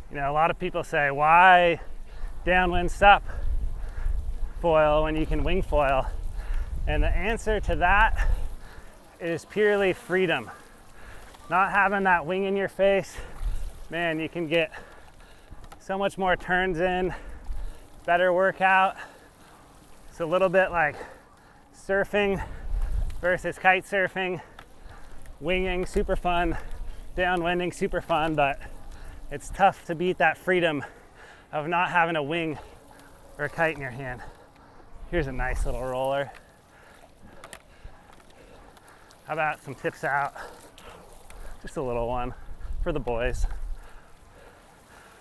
You know, a lot of people say, why downwind SUP foil when you can wing foil? And the answer to that is purely freedom. Not having that wing in your face, man, you can get so much more turns in, better workout. It's a little bit like surfing versus kite surfing. Winging, super fun. Downwinding, super fun, but it's tough to beat that freedom of not having a wing or a kite in your hand. Here's a nice little roller. How about some tips out? Just a little one for the boys.